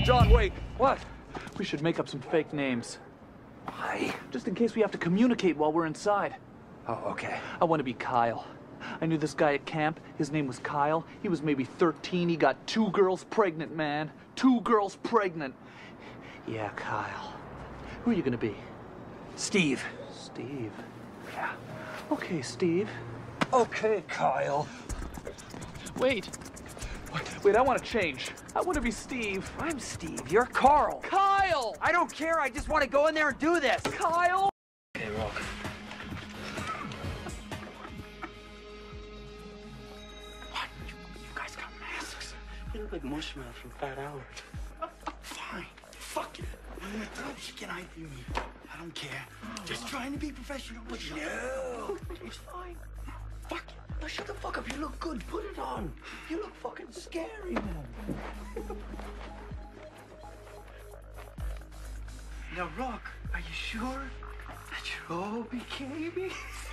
John, wait. What? We should make up some fake names. Why? Just in case we have to communicate while we're inside. Oh, okay. I want to be Kyle. I knew this guy at camp. His name was Kyle. He was maybe 13. He got 2 girls pregnant, man. 2 girls pregnant. Yeah, Kyle. Who are you gonna be? Steve. Steve. Yeah. Okay, Steve. Okay, Kyle. Wait. Wait, I want to change. I want to be Steve. I'm Steve. You're Carl. Kyle! I don't care. I just want to go in there and do this. Kyle! Okay, Rock. What? You guys got masks? You look like Mushmouth from Fat Albert. Fine. Fuck it. What else can I do? I don't care. Just trying to be professional. But no. It's fine. Fuck it. Now shut the fuck up. You look good. Put it on. You look fucking scary, man. Now, Rock, are you sure that you're all BKB?